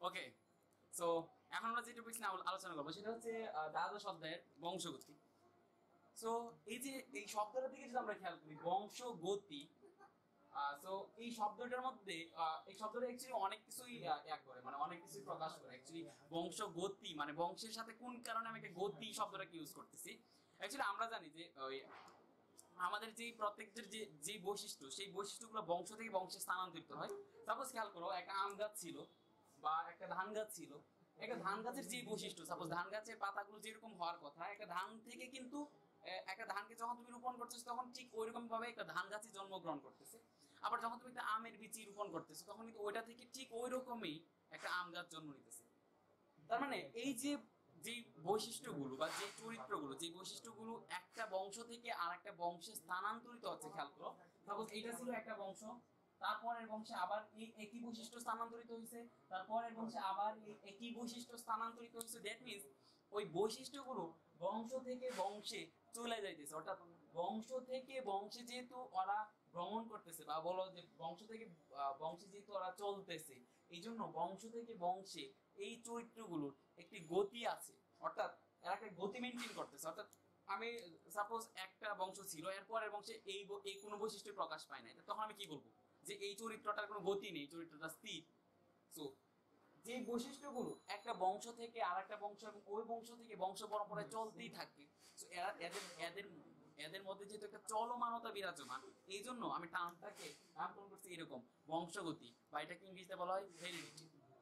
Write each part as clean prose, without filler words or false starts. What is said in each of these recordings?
ওকে, so এখন আমরা যে টপিক নিয়ে আলোচনা করবো সেটা হচ্ছে দ্বাদশ অধ্যায়ের বংশগতি। সো এই যে এই শব্দটার দিকে যদি আমরা খেয়াল করি, বংশগতি, সো এই শব্দটার মধ্যে এই শব্দটা অ্যাকচুয়ালি অনেক কিছুই এক করে, মানে অনেক কিছুই প্রকাশ করে। অ্যাকচুয়ালি বংশগতি মানে বংশের সাথে কোন কারণে আমি একটা গতি শব্দটাকে ইউজ করতেছি। অ্যাকচুয়ালি আমরা জানি যে ওই আমাদের যে প্রত্যেকটার যে যে বৈশিষ্ট্য, সেই বৈশিষ্ট্যগুলো বংশ থেকে বংশে স্থানান্তরিত হয়। সাপোজ খেয়াল করো, একটা আম গাছ ছিল বা একটা ধান গাছ ছিল। একটা ধান গাছের যে বৈশিষ্ট্য, সাপোজ ধান গাছের পাতাগুলো যেরকম হওয়ার কথা, একটা ধান থেকে কিন্তু একটা ধানকে যখন তুমি রোপণ করতেছো তখন ঠিক ওইরকম ভাবে একটা ধান গাছই জন্মগ্রহণ করতেছে। আবার যখন তুমি একটা আমের বীজ রোপণ করতেছো তখন কিন্তু ওইটা থেকে ঠিক ওই রকমই একটা আম গাছ জন্ম নিতেছে। তার মানে এই যে যে বৈশিষ্ট্যগুলো বা যে চরিত্রগুলো, যে বৈশিষ্ট্যগুলো একটা বংশ থেকে আর একটা বংশে স্থানান্তরিত হচ্ছে, খেয়াল করো। সাপোজ এইটা ছিল একটা বংশ, তারপরের বংশে আবার এই একই বৈশিষ্ট্য স্থানান্তরিত হয়েছে, তারপরের বংশে আবার এই একই বৈশিষ্ট্য স্থানান্তরিত হয়েছে। দ্যাট মিনস ওই বৈশিষ্ট্যগুলো বংশ থেকে বংশে চলে যাইতেছে। অর্থাৎ বংশ থেকে বংশে যেহেতু ওরা ভ্রমণ করতেছে, বা বলো যে বংশ থেকে বংশে যেহেতু ওরা চলতেছে, এই জন্য বংশ থেকে বংশে এই চরিত্রগুলোর একটি গতি আছে। অর্থাৎ এরা একটা গতি মেনটেন করতেছে। অর্থাৎ আমি সাপোজ একটা বংশ ছিল, এর পরের বংশে এই কোনো বৈশিষ্ট্য প্রকাশ পায় না, তখন আমি কি বলবো? যে এই চরিত্রটার কোনো গতি নেই, চরিত্রটা স্থির। সো যে বৈশিষ্ট্যগুলো একটা বংশ থেকে আর একটা বংশ এবং ওই বংশ থেকে বংশ পরম্পরায় চলতেই থাকে, তো এরা এদের এদের এদের মধ্যে যেহেতু একটা চলমানতা বিরাজমান, এই জন্য আমি টার্মটাকে নামকরণ করছি এরকম, বংশগতি, বা এটাকে ইংরেজিতে বলা হয় হেরিডিটি।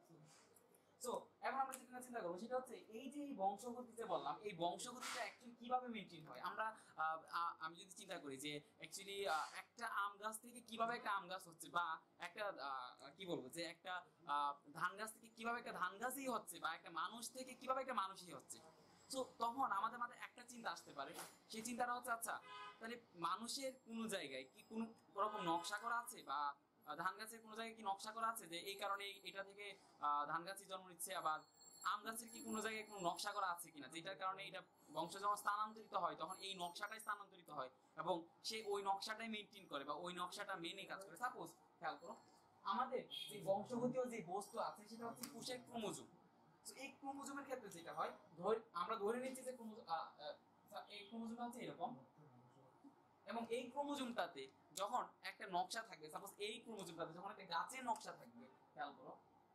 সো এখন আমরা যেটা চিন্তা করবো সেটা হচ্ছে এই যে এই বংশগতি যে বললাম, এই বংশগতিটা অ্যাকচুয়ালি কিভাবে মেনটেন হয়। আমরা আমি যদি চিন্তা করি যে অ্যাকচুয়ালি একটা আম গাছ থেকে কিভাবে একটা আম গাছ হচ্ছে, বা একটা কি বলবো যে একটা ধান গাছ থেকে কিভাবে একটা ধান গাছই হচ্ছে, বা একটা মানুষ থেকে কিভাবে একটা মানুষই হচ্ছে। তো তখন আমাদের মাথায় একটা চিন্তা আসতে পারে, সেই চিন্তাটা হচ্ছে আচ্ছা, তাহলে মানুষের কোনো জায়গায় কি কোনো রকম নকশা করা আছে, বা ধান গাছের কোনো জায়গায় কি নকশা করা আছে যে এই কারণে এটা থেকে ধান গাছই জন্ম নিচ্ছে। আবার আম গাছের কি কোনো জায়গায় কোনো নকশা করা আছে কিনা, যেটার কারণে এটা বংশ যখন স্থানান্তরিত হয় তখন এই নকশাটাই স্থানান্তরিত হয় এবং সে ওই নকশাটাই মেনটেন করে বা ওই নকশাটা মেনে কাজ করে। সাপোজ খেয়াল করো, আমাদের যে বংশগতীয় যে বস্তু আছে সেটা হচ্ছে কোষের ক্রোমোজোম। এই ক্রোমোজোমের ক্ষেত্রে যেটা হয়, আমরা ধরে নিচ্ছি যে এই ক্রোমোজোমটা হচ্ছে এরকম, এবং এই ক্রোমোজোমটাতে যখন একটা নকশা থাকবে, সাপোজ এই ক্রোমোজোমটাতে যখন একটা গাছের নকশা থাকবে, খেয়াল করো,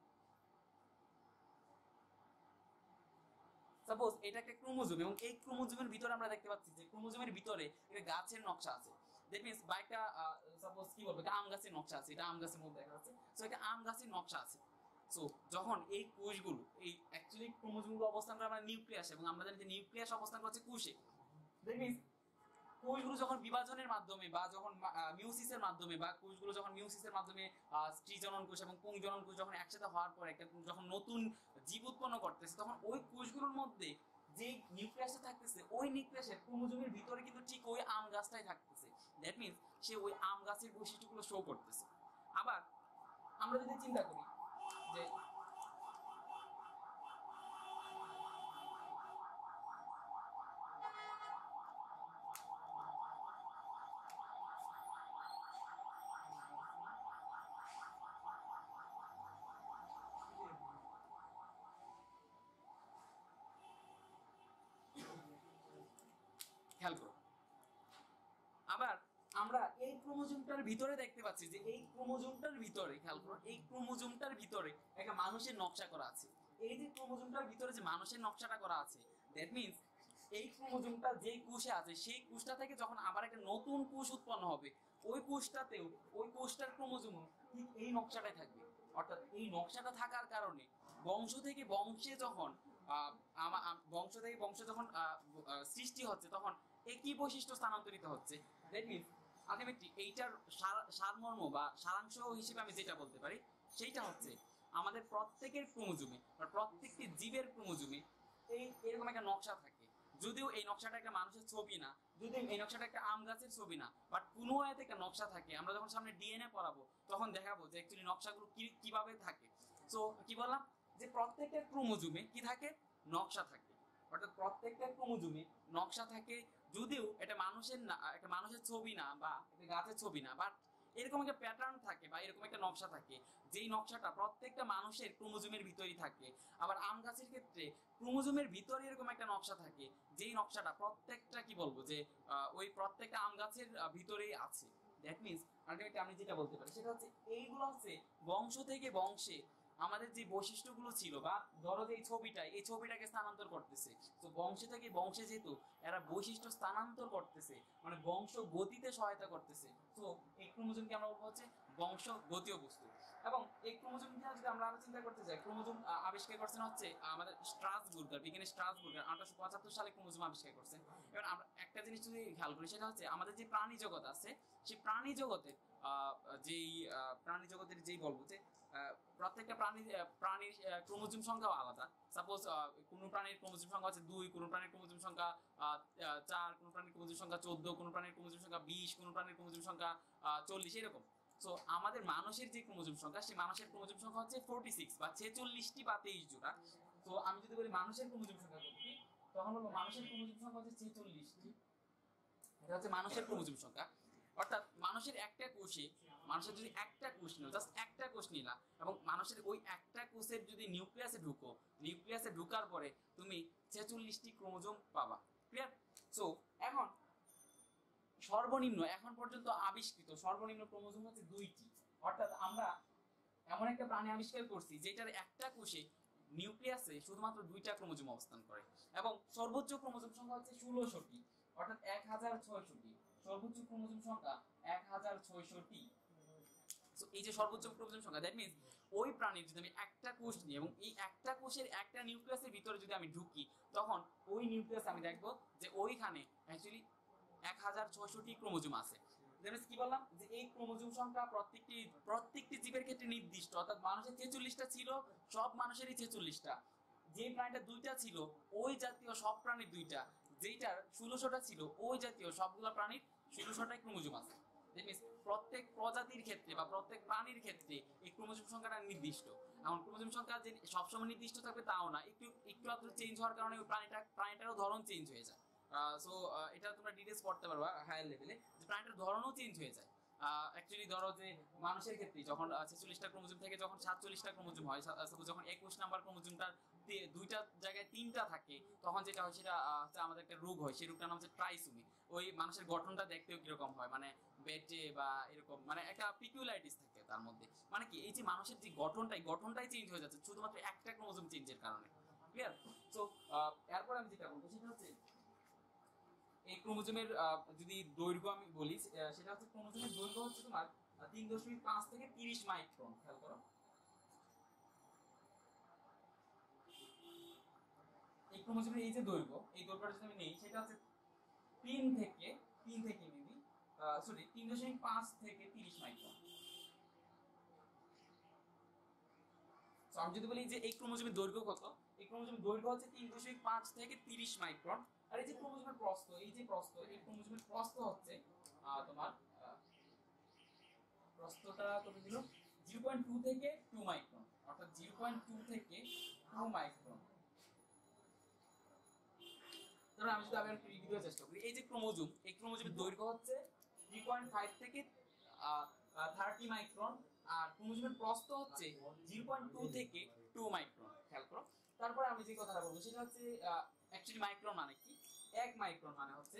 সাপোজ এটা একটা ক্রোমোজোম এবং এই ক্রোমোজোমের ভিতরে আমরা দেখতে পাচ্ছি যে ক্রোমোজোমের ভিতরে একটা গাছের নকশা আছে। দ্যাট মিন্স বা একটা সাপোজ কি বলবো, একটা আম গাছের নকশা আছে, এটা আম গাছের মধ্যে দেখা যাচ্ছে। সো এটা আম গাছের নকশা আছে। সো যখন এই কোষগুলো, এই অ্যাকচুয়ালি ক্রোমোজোমগুলো অবস্থান করে আমরা নিউক্লিয়াস, এবং আমরা জানি যে নিউক্লিয়াস অবস্থান করছে কোষে। দ্যাট মিন্স কোষগুলো যখন বিভাজনের মাধ্যমে বা যখন মিউসিসের মাধ্যমে, বা কোষগুলো যখন মিউসিসের মাধ্যমে স্ত্রীজনন কোষ এবং পুংজনন কোষ যখন একসাথে হওয়ার পর একটা যখন নতুন জীব উৎপন্ন করতেছে, তখন ওই কোষগুলোর মধ্যে যে নিউক্লিয়াসটা থাকতেছে, ওই নিউক্লিয়াসের ক্রোমোজোমের ভিতরে কিন্তু ঠিক ওই আম গাছটাই থাকতেছে। দ্যাট মিন্স সে ওই আম গাছের বৈশিষ্ট্যগুলো শো করতেছে। আবার আমরা যদি চিন্তা করি যে খেয়াল করো, আবার আমরা এই ক্রোমোজোমটার ভিতরে দেখতে পাচ্ছি যে এই ক্রোমোজোমটার ভিতরে, খেয়াল করো, এই ক্রোমোজোমটার ভিতরে একটা মানুষের নকশা করা আছে। এই যে ক্রোমোজোমটার ভিতরে যে মানুষের নকশাটা করা আছে, দ্যাট মিন্স এই ক্রোমোজোমটা যেই কোষে আছে সেই কোষটা থেকে যখন আবার একটা নতুন কোষ উৎপন্ন হবে, ওই কোষটাতেও ওই কোষটার ক্রোমোজোমও ঠিক এই নকশাটাই থাকবে। অর্থাৎ এই নকশাটা থাকার কারণে বংশ থেকে বংশে যখন বংশ থেকে বংশ যখন সৃষ্টি হচ্ছে, তখন একই বৈশিষ্ট্য স্থানান্তরিত হচ্ছে। দ্যাট মিনস আলটিমেটলি এইটার সারমর্ম বা সারাংশ হিসেবে আমি যেটা বলতে পারি সেইটা হচ্ছে আমাদের প্রত্যেকের ক্রোমোজোমে বা প্রত্যেকটি জীবের ক্রোমোজোমে এরকম একটা নকশা থাকে। যদিও এই নকশাটা একটা মানুষের ছবি না, যদিও এই নকশাটা একটা আম গাছের ছবি না, বাট কোনো এতে একটা নকশা থাকে। আমরা যখন সামনে ডিএনএ পড়াবো তখন দেখাবো যে অ্যাকচুয়ালি নকশাগুলো কিভাবে থাকে। সো কি বললাম, যে প্রত্যেকটা ক্রোমোজোমে কি থাকে, নকশা থাকে। অর্থাৎ প্রত্যেকটা ক্রোমোজোমে নকশা থাকে, যদিও এটা মানুষের না, একটা মানুষের ছবি না বা একটা গাছের ছবি না, বাট এরকম একটা প্যাটার্ন থাকে বা এরকম একটা নকশা থাকে, যেই নকশাটা প্রত্যেকটা মানুষের ক্রোমোজোমের ভিতরেই থাকে। আবার আম গাছের ক্ষেত্রে ক্রোমোজোমের ভিতরে এরকম একটা নকশা থাকে, যেই নকশাটা প্রত্যেকটা কি বলবো যে ওই প্রত্যেকটা আম গাছের ভিতরেই আছে। দ্যাট মিনস আলটিমেটলি আমি যেটা বলতে পারি সেটা হচ্ছে এইগুলো হচ্ছে বংশ থেকে বংশে আমাদের যে বৈশিষ্ট্যগুলো ছিল, বা ধরো যে এই ছবিটাকে স্থানান্তর করতেছে। তো বংশ থেকে বংশে যেহেতু এরা বৈশিষ্ট্য স্থানান্তর করতেছে, মানে বংশ গতিতে সহায়তা করতেছে, তো এই ক্রোমোজোমকে আমরা বলবো হচ্ছে বংশ গতীয় বস্তু। এবং এই ক্রোমোজোম নিয়ে যদি আমরা আরো চিন্তা করতে যাই, ক্রোমোজোম আবিষ্কার করছেন হচ্ছে আমাদের স্ট্রাসবুর্গার, বিজ্ঞানী স্ট্রাসবুর্গার 1875 সালে ক্রোমোজোম আবিষ্কার করছেন। এবার আমরা একটা জিনিস যদি খেয়াল করি সেটা হচ্ছে আমাদের যে প্রাণী জগৎ আছে, সেই প্রাণী জগতের যেই প্রাণী জগতের যেই বলবো যে প্রত্যেকটা প্রাণীর ক্রোমোজোম সংখ্যাও আলাদা। সাপোজ কোনো প্রাণীর ক্রোমোজোম সংখ্যা হচ্ছে 2, কোনো প্রাণীর ক্রোমোজোম সংখ্যা 4, কোনো প্রাণীর ক্রোমোজোম সংখ্যা 14, কোনো প্রাণীর ক্রোমোজোম সংখ্যা 20, কোনো প্রাণীর ক্রোমোজোম সংখ্যা 40, এরকম। সো আমাদের মানুষের যে ক্রোমোজোম সংখ্যা, সেই মানুষের ক্রোমোজোম সংখ্যা হচ্ছে 46 বা 46টি বা 23 জোড়া। তো আমি যদি বলি মানুষের ক্রোমোজোম সংখ্যা কত, তখন বলবো মানুষের ক্রোমোজোম সংখ্যা হচ্ছে 46টি। এটা হচ্ছে মানুষের ক্রোমোজোম সংখ্যা। অর্থাৎ মানুষের একটা কোষে, মানুষের যদি একটা কোষ নিল, জাস্ট একটা কোষ নিলা, এবং মানুষের ওই একটা কোষের যদি নিউক্লিয়াসে ঢুকো, নিউক্লিয়াসে ঢুকার পরে তুমি 46টি ক্রোমোজোম পাবা। ক্লিয়ার? সো এখন সর্বনিম্ন এখন পর্যন্ত আবিষ্কৃত সর্বনিম্ন ক্রোমোজোম হচ্ছে 2টি। অর্থাৎ আমরা এমন একটা প্রাণী আবিষ্কার করছি যেটার একটা কোষে নিউক্লিয়াসে শুধুমাত্র 2টা ক্রোমোজোম অবস্থান করে, এবং সর্বোচ্চ ক্রোমোজোম সংখ্যা হচ্ছে 16টি, অর্থাৎ 1600টি। সর্বোচ্চ ক্রোমোজোম সংখ্যা 1600টি। সো এই যে সর্বোচ্চ ক্রোমোজোম সংখ্যা, দ্যাট মিন্স ওই প্রাণীর যদি আমি একটা কোষ নিই এবং এই একটা কোষের একটা নিউক্লিয়াসের ভিতরে যদি আমি ঢুকি, তখন ওই নিউক্লিয়াস আমি দেখবো যে ওইখানে অ্যাকচুয়ালি 1600টি ক্রোমোজোম আছে। কি বললাম যে এই ক্রোমোজোম সংখ্যা প্রত্যেকটি জীবের ক্ষেত্রে নির্দিষ্ট। অর্থাৎ মানুষের 46টা ছিল, সব মানুষেরই 46টা। যে প্রাণীটা 2টা ছিল ওই জাতীয় সব প্রাণীর 2টা, যেটার 1600টা ছিল ওই জাতীয় সবগুলো প্রাণীর 1600টাই ক্রোমোজোম আছে। প্রত্যেক প্রজাতির ক্ষেত্রে বা প্রত্যেক প্রাণীর ক্ষেত্রে এই ক্রোমোজোম সংখ্যাটা নির্দিষ্ট। এখন ক্রোমোজোম সংখ্যা যে সবসময় নির্দিষ্ট থাকবে তাও না, একটু একটু আধটু চেঞ্জ হওয়ার কারণে ওই প্রাণীটারও ধরন চেঞ্জ হয়ে যায়। সো এটা তোমরা ডিটেলস পড়তে পারবা হায়ার লেভেলে, যে প্রাণীটার ধরনও চেঞ্জ হয়ে যায়। অ্যাকচুয়ালি ধরো যে মানুষের ক্ষেত্রে যখন 46টা ক্রোমোজোম থেকে যখন 47টা ক্রোমোজোম হয়, সাপোজ যখন 21 নাম্বার ক্রোমোজোমটার 2টা জায়গায় 3টা থাকে, তখন যেটা হয় সেটা হচ্ছে আমাদের একটা রোগ হয়, সেই রোগটার নাম হচ্ছে ট্রাইসোমি। ওই মানুষের গঠনটা দেখতেও কিরকম হয়, মানে বেটে বা এরকম, মানে একটা পিকুলারিটিস থাকে তার মধ্যে। মানে কি এই যে মানুষের যে গঠনটাই চেঞ্জ হয়ে যাচ্ছে শুধুমাত্র একটা ক্রোমোজোম চেঞ্জের কারণে। ক্লিয়ার? সো এরপর আমি যেটা বলবো সেটা হচ্ছে এই ক্রোমোজোমের যদি দৈর্ঘ্য আমি বলি, সেটা হচ্ছে ক্রোমোজোমের দৈর্ঘ্য হচ্ছে তোমার 3.5 থেকে 30 মাইক্রন। খেয়াল করো, এই ক্রোমোজোমের এই যে দৈর্ঘ্য, এই দৈর্ঘ্যটা যদি আমি নেই সেটা হচ্ছে 3 থেকে মেবি 3.5 থেকে 30 মাইক্রন। সো আমি যদি বলি যে এই ক্রোমোজোমের দৈর্ঘ্য কত, এই ক্রোমোজোমের দৈর্ঘ্য হচ্ছে 3.5 থেকে 30 মাইক্রন। আর এই যে ক্রোমোজোমের প্রস্থ, এই ক্রোমোজোমের প্রস্থ হচ্ছে তোমার প্রস্থটা কত দিল, 0.2 থেকে 2 মাইক্রন। অর্থাৎ 0.2 থেকে 2 মাইক্রন। তাহলে আমি যদি আবার একটু রিভিউ দেওয়ার চেষ্টা করি, এই যে ক্রোমোজোম, এই ক্রোমোজোমের দৈর্ঘ্য হচ্ছে 3.5 থেকে 30 মাইক্রন, আর ক্রোমোজোমের প্রস্থ হচ্ছে 0.2 থেকে 2 মাইক্রন। খেয়াল করো। তারপরে আমি যে কথাটা বলবো সেটা হচ্ছে অ্যাকচুয়ালি মাইক্রন মানে কি। 1 মাইক্রন মানে হচ্ছে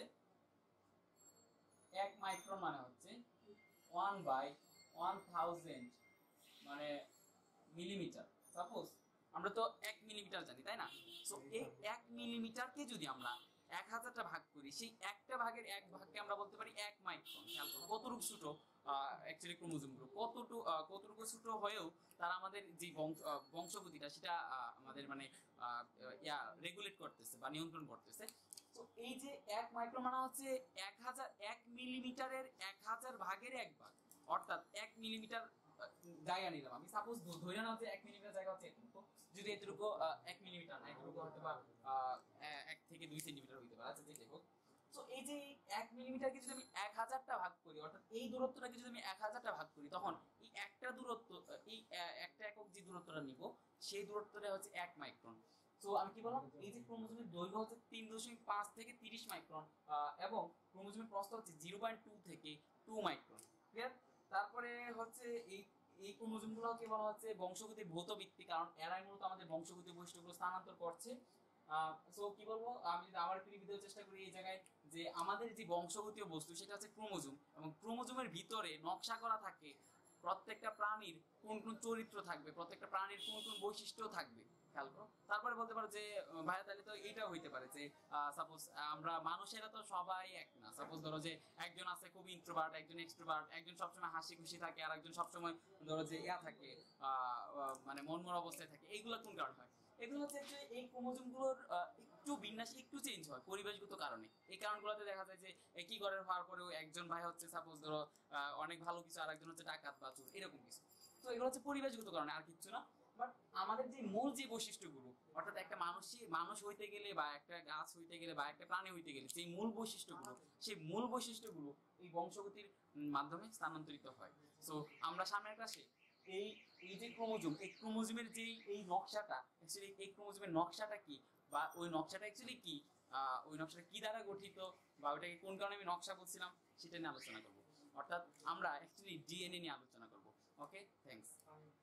1/1000 মানে মিলিমিটার। সাপোজ আমরা তো 1 মিলিমিটার জানি, তাই না? সো এই 1 মিলিমিটারকে যদি আমরা 1000টা ভাগ করি, সেই একটা ভাগের 1 ভাগকে আমরা বলতে পারি 1 মাইক্রন। খেয়াল করো কতটুকু ছোট অ্যাকচুয়ালি ক্রোমোজোমগুলো, কতটুকু ছোট হয়েও তারা আমাদের যে বংশগতিটা সেটা আমাদের মানে রেগুলেট করতেছে বা নিয়ন্ত্রণ করতেছে। তো এই যে 1 মাইক্রন মানে হচ্ছে 1 মিলিমিটারের 1000 ভাগের 1 ভাগ। অর্থাৎ 1 মিলিমিটার জায়গা নিলাম আমি, সাপোজ ধরে নাও যে 1 মিলিমিটার জায়গা হচ্ছে এতটুকু, যদি এতটুকু 1 মিলিমিটার না, এতটুকু হয়তো বা 1 থেকে 2 সেন্টিমিটার হইতে পারে, আচ্ছা যেটাই হোক। তো এই যে 1 মিলিমিটারকে যদি আমি 1000টা ভাগ করি, অর্থাৎ এই দূরত্বটাকে যদি আমি 1000টা ভাগ করি, তখন এই একটা দূরত্ব, এই একটা একক যে দূরত্বটা নিব, সেই দূরত্বটা হচ্ছে 1 মাইক্রন। তো আমি কি বললাম, এই যে ক্রোমোজোমের দৈর্ঘ্য হচ্ছে 3.5 থেকে 30 মাইক্রন, এবং ক্রোমোজোমের প্রস্থ হচ্ছে 0.2 থেকে 2 মাইক্রন। ক্লিয়ার? তারপরে হচ্ছে এই এই ক্রোমোজোম গুলোকে বলা হচ্ছে বংশগতির ভৌত ভিত্তি, কারণ এরাই মূলত আমাদের বংশগতির বৈশিষ্ট্যগুলো স্থানান্তর করছে। সো কি বলবো, আমি যদি আবার একটু রিভিউ দেওয়ার চেষ্টা করি এই জায়গায়, যে আমাদের যে বংশগতীয় বস্তু সেটা হচ্ছে ক্রোমোজোম, এবং ক্রোমোজোমের ভিতরে নকশা করা থাকে প্রত্যেকটা প্রাণীর কোন কোন চরিত্র থাকবে, প্রত্যেকটা প্রাণীর কোন কোন বৈশিষ্ট্য থাকবে, খেয়াল করো। তারপরে বলতে পারো যে ভাইয়া তাহলে তো এইটাও হইতে পারে যে সাপোজ আমরা মানুষেরা তো সবাই এক না, সাপোজ ধরো যে একজন আছে খুব ইন্ট্রোভার্ট, একজন এক্সট্রোভার্ট, একজন সবসময় হাসি খুশি থাকে আর একজন সবসময় ধরো যে ইয়া থাকে, মানে মনমরা অবস্থায় থাকে। এইগুলো কোন কারণ হয়? এগুলো হচ্ছে যে এই ক্রোমোজোম গুলোর একটু বিন্যাস একটু চেঞ্জ হয় পরিবেশগত কারণে। এই কারণগুলোতে দেখা যায় যে একই ঘরের হওয়ার পরেও একজন ভাই হচ্ছে সাপোজ ধরো অনেক ভালো কিছু, আর একজন হচ্ছে ডাকাত বা চোর, এরকম কিছু। তো এগুলো হচ্ছে পরিবেশগত কারণে, আর কিচ্ছু না। বাট আমাদের যে মূল যে বৈশিষ্ট্যগুলো, অর্থাৎ একটা মানুষ হইতে গেলে বা একটা গাছ হইতে গেলে বা একটা প্রাণী হইতে গেলে সেই মূল বৈশিষ্ট্যগুলো, সেই মূল বৈশিষ্ট্যগুলো এই বংশগতির মাধ্যমে স্থানান্তরিত হয়। সো আমরা সামনের ক্লাসে এই এই যে ক্রোমোজোম, এই ক্রোমোজোমের যে এই নকশাটা, অ্যাকচুয়ালি এই ক্রোমোজোমের নকশাটা কি, বা ওই নকশাটা অ্যাকচুয়ালি কি, ওই নকশাটা কি দ্বারা গঠিত, বা ওইটাকে কোন কারণে আমি নকশা বলছিলাম, সেটা নিয়ে আলোচনা করব। অর্থাৎ আমরা অ্যাকচুয়ালি ডিএনএ নিয়ে আলোচনা করব। Okay, thanks.